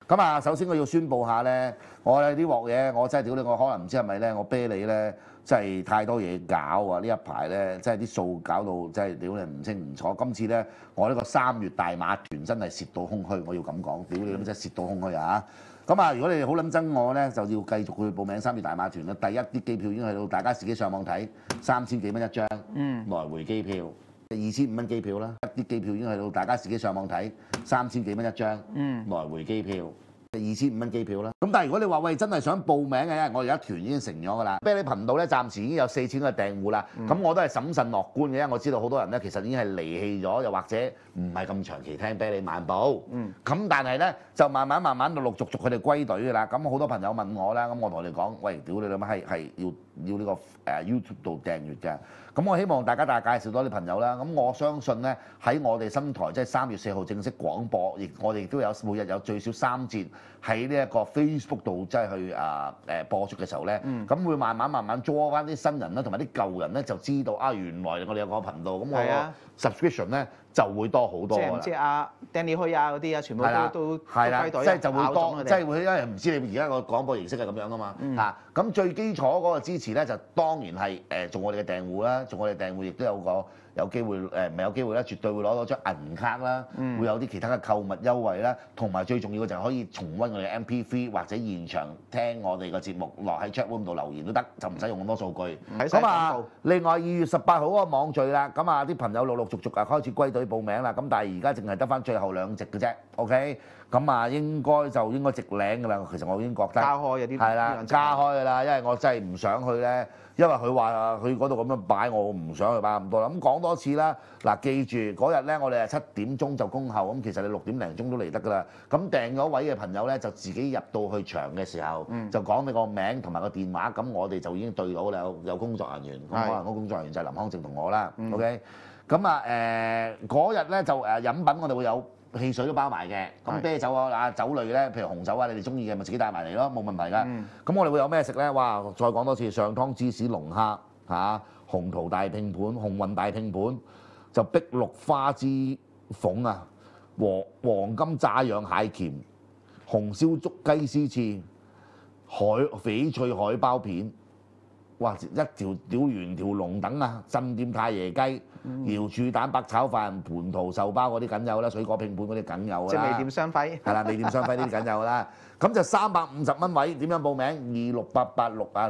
咁啊，首先我要宣佈下咧，我哋呢鑊嘢，我真係屌你，我可能唔知係咪咧，我啤你咧，真係太多嘢搞啊！呢一排咧，真係啲數搞到真係屌你唔清唔楚。今次咧，我呢個3月大馬團真係蝕到空虛，我要咁講，屌你咁真係蝕到空虛啊！咁啊，如果你哋好撚憎我咧，就要繼續去報名3月大馬團啦。第一啲機票已經去到，大家自己上網睇，3000幾蚊一張，來回機票。2500蚊機票啦，一啲機票已經去到，大家自己上網睇，3000幾蚊一張，來回機票，2500蚊機票啦。咁但係如果你話喂真係想報名嘅，因為我而家團已經成咗㗎啦，啤梨頻道咧暫時已經有4000個訂戶啦。咁我都係審慎樂觀嘅，因為我知道好多人咧其實已經係離棄咗，又或者唔係咁長期聽啤梨漫步。咁但係咧就慢慢陸陸續續佢哋歸隊㗎啦。咁好多朋友問我啦，咁我同佢哋講，喂，屌你老母係要呢個YouTube 度訂閱嘅。咁我希望大家介紹多啲朋友啦。咁我相信咧喺我哋新台即係3月4號正式廣播，我哋亦都有每日有最少3節喺呢一個 Facebook 度即係去播出嘅時候咧，咁會慢慢抓翻啲新人啦，同埋啲舊人咧就知道啊，原來我哋有個頻道，咁我個 subscription 咧就會多好多㗎啦。 即係阿 Danny 開啊嗰啲啊，全部都係啦，即係就會多，即係會因為唔知你而家個廣播形式係咁樣㗎嘛嚇。咁最基礎嗰個支持咧，就當然係做我哋嘅訂戶啦，做我哋訂戶亦都有機會唔係有機會咧，絕對會攞到張銀卡啦，會有啲其他嘅購物優惠啦，同埋最重要嘅就係可以重溫我哋 MP3 或者現場聽我哋個節目，落喺 chat room 度留言都得，就唔使用咁多數據。咁啊，另外2月18號嗰個網聚啦，咁啊啲朋友陸陸續續開始歸隊報名啦，咁但係而家淨係得翻最後2席嘅啫 ，OK？ 咁啊應該直領㗎啦，其實我已經覺得加開有啲係啦，加開㗎啦，因為我真係唔想去咧。因為佢話佢嗰度咁樣擺，我唔想去擺咁多啦。咁講多次啦，嗱記住嗰日咧，我哋係7點鐘就恭候，咁其實你6點零鐘都嚟得㗎啦。咁訂咗位嘅朋友咧，就自己入到去場嘅時候，就講你個名同埋個電話，咁我哋就已經對到啦，有工作人員，咁可能嗰工作人員就係林康正同我啦。OK， 咁啊嗰日咧就飲品我哋會有。汽水都包埋嘅，咁啤酒啊、酒類咧，譬如紅酒啊，你哋中意嘅咪自己帶埋嚟咯，冇問題㗎。咁我哋會有咩食咧？哇！再講多次，上湯芝士龍蝦嚇，紅桃大拼盤、紅運大拼盤，就碧綠花枝鳳啊，黃金炸養蟹鉗、紅燒竹雞絲翅、翡翠海鮑片。哇！一條屌圓條龍等啊，鎮店太爺雞、瑤柱蛋白炒飯、蟠桃壽包嗰啲梗有啦，水果拼盤嗰啲梗有啦。 即係微店雙輝。係啦，微店雙輝呢啲梗有啦。咁就350蚊位，點樣報名？26886啊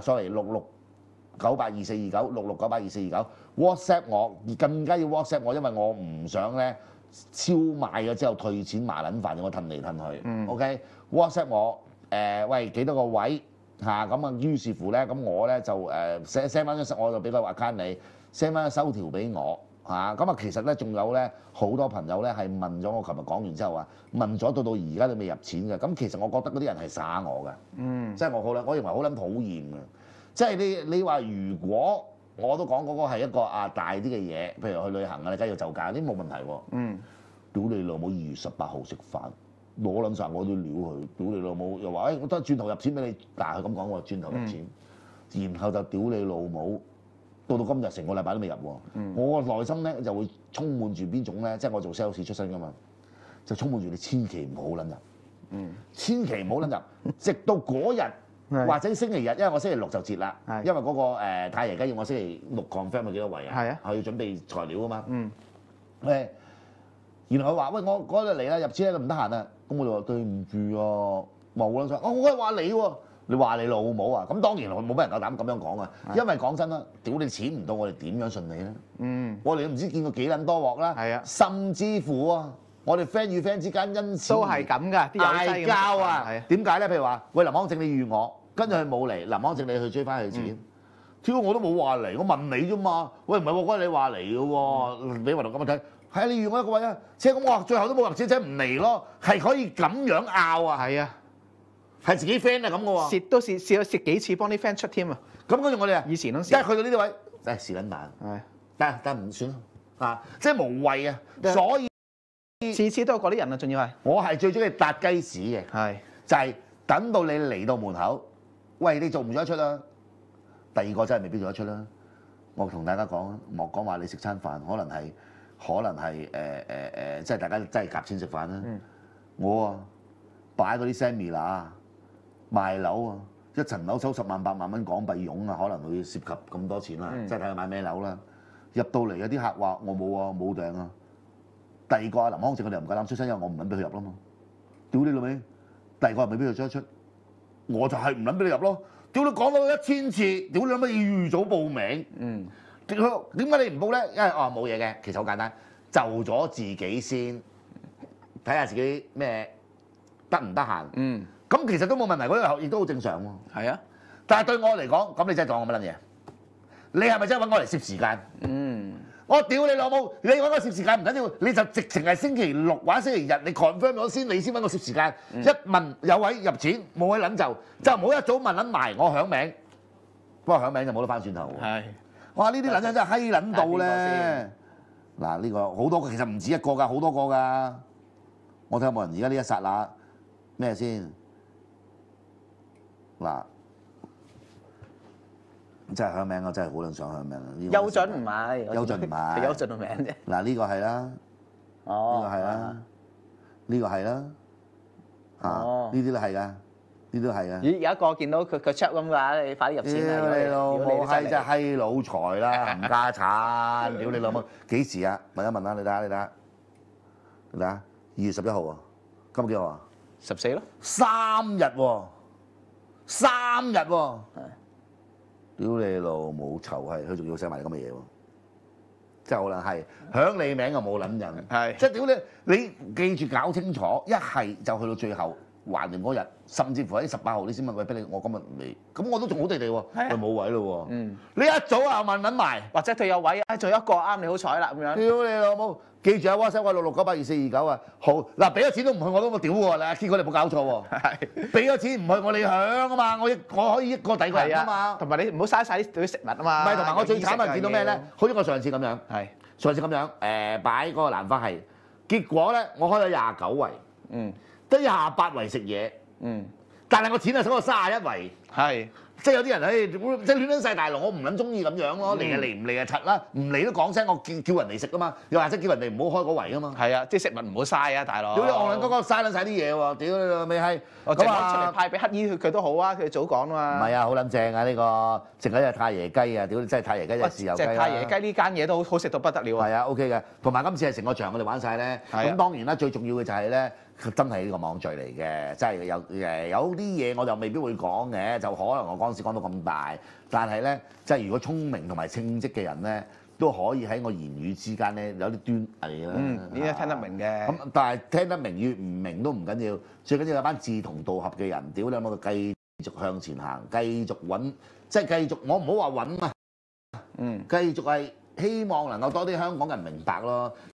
，sorry，66982429 66982429 WhatsApp 我，而更加要 WhatsApp 我，因為我唔想咧超賣咗之後退錢麻撚煩，我褪嚟褪去。OK，WhatsApp 我喂幾多個位？嚇咁啊！於是乎咧，咁我咧就send 翻張，我就俾個 account 你 send 翻收條俾我嚇。咁啊，其實咧仲有咧好多朋友咧係問咗我，琴日講完之後啊，問咗到而家都未入錢嘅。咁其實我覺得嗰啲人係耍我嘅，即係我認為好撚討厭嘅。即係你話如果我都講嗰個係一個大啲嘅嘢，譬如去旅行啊，你梗係要就價，啲冇問題喎。屌你老母！2月18號食飯。攞撚曬我啲料佢，屌你老母！又話我得轉頭入錢俾你，但係佢咁講喎，轉頭入錢，然後就屌你老母，到今日成個禮拜都未入喎。我個內心咧就會充滿住邊種咧，即係我做 sales 出身㗎嘛，就充滿住你千祈唔好撚入，千祈唔好撚入，直到嗰日或者星期日，因為我星期6就截啦，因為嗰個太爺雞要我星期6 confirm 咪幾多位啊？我要準備材料啊嘛。然後佢話：喂，我嗰日嚟啦，入錢咧唔得閒啊。咁我就話對唔住啊，冇啦曬。我係話你喎，你話你老母啊？咁當然冇乜人夠膽咁樣講啊。因為講真啦，屌你錢唔到，我哋點樣信你咧？我哋都唔知見過幾撚多鑊啦。甚至乎啊，我哋 friend 與 friend 之間因此都係咁㗎，啲嗌交啊。點解咧？譬如話，喂，林康正你預我，跟住佢冇嚟，林康正你去追翻佢錢。挑我都冇話嚟，我問你啫嘛。喂，唔係喎，嗰日你話嚟嘅喎，俾雲龍咁樣睇。係啊，你預我一個位啊，即係咁我話最後都冇入錢，即係唔嚟咯，係可以咁樣拗啊，係啊，係自己 friend 啊咁嘅喎， 蝕都試咗幾次幫啲 friend 出添啊， 咁跟住我哋啊， 以前都試， 即係去到呢啲位，真係蝕撚蛋，但唔算啊，即係無謂啊，所以次次都有嗰啲人啊，仲要係我係最中意搭雞屎嘅，就係等到你嚟到門口，喂你做唔做得出啊？第二個真係未必做得出啦，我同大家講啊，莫講話你食餐飯，可能係即係大家真係夾錢食飯啦。我啊擺嗰啲 seminar 賣樓啊，一層樓收10萬8萬蚊港幣傭啊，可能會涉及咁多錢啦，即係睇佢買咩樓啦。入到嚟有啲客話我冇啊，冇訂啊。第二個阿林康正佢哋又唔夠膽出聲，因為我唔撚俾佢入啦嘛。屌你老味，第二個又未俾佢出一出，我就係唔撚俾你入咯。屌你講到1000次，屌你諗乜要預早報名？點解你唔報咧？因為冇嘢嘅，其實好簡單，就咗自己先，睇下自己咩得唔得閒。咁其實都冇問題，嗰個亦都好正常喎。 係啊， 但係對我嚟講，咁你真係當我乜撚嘢？你係咪真係揾我嚟攝時間？我屌你老母！你揾我攝時間唔緊要，你就直情係星期六或者星期日，你 confirm 咗先，你先揾我攝時間。一問有位入錢，冇位撚就唔好一早問撚埋我響名。不過響名就冇得翻轉頭喎。 係。 哇！呢啲撚真係閪撚到咧。嗱，呢個好多個，其實唔止一個㗎，好多個㗎。我睇下有冇人而家呢一剎那咩先？嗱。真係響名，我真係好撚想響名。 優俊唔係， 優俊唔係， 優俊個名啫。 嗱呢個係啦，呢個係啦，呢個係啦，嚇呢啲都係㗎，呢啲都係㗎。 咦，有一個見到佢 check 咁㗎，你快啲入錢啦！ 屌你老母閪，真係閪佬財啦，冚家產！屌你老母，幾時啊？問一問啦，你睇下，你睇下，你睇下，2月11號喎，今日幾號啊 ？14咯。 3日喎，3日喎。屌你老母臭係，佢仲要寫埋咁嘅嘢喎，真係好撚係，響你名又冇撚人， 係即係屌你記住搞清楚，一係就去到最後還完嗰日，甚至乎喺18號你先問喂，俾你我今日嚟，咁我都仲好地地喎，佢冇位咯喎，你一早啊問撚埋， 或者佢有位，仲有一個啱你好彩啦咁樣。 屌你老母！記住啊 WhatsApp 我66982429啊，好嗱，俾咗錢都唔去我都冇屌喎，嗱，K 哥你冇搞錯喎，係俾咗錢唔去我哋響啊嘛，我可以一個抵個人啊嘛， 同埋你唔好嘥晒啲食物啊嘛。 唔係，同埋我最慘係見到咩咧？好似我上次咁樣， 係上次咁樣擺嗰個蘭花係，結果咧我開咗29圍，得28圍食嘢，但係我錢係收咗31圍， 係。 即係有啲人即係亂撚晒大龍，我唔撚中意咁樣咯，嚟就嚟，唔嚟就柒啦，唔嚟都講聲，我叫人嚟食噶嘛，又或者叫人哋唔好開嗰圍啊嘛。係啊，啲食物唔好嘥啊，大佬。 屌你戇撚嗰個嘥撚晒啲嘢喎，屌你老味閪。 咁出嚟派俾乞衣佢都好啊，佢早講啊嘛。 唔係啊，好撚正啊呢個，淨係隻太爺雞啊，屌你真係太爺雞隻豉油雞啦。 隻太爺雞呢間嘢都好食到不得了啊。 係啊 ，OK 嘅，同埋今次係成個場我哋玩晒咧，咁當然啦，最重要嘅就係咧。真係呢個網聚嚟嘅，真係有啲嘢我就未必會講嘅，就可能我嗰陣時講到咁大，但係咧，即係如果聰明同埋稱職嘅人咧，都可以喺我言語之間咧有啲端倪啦。 呢啲聽得明嘅。咁但係聽得明與唔明都唔緊要，最緊要有班志同道合嘅人，屌你冇佢繼續向前行，繼續揾，即係繼續我唔好話揾啊，繼續係希望能夠多啲香港人明白咯。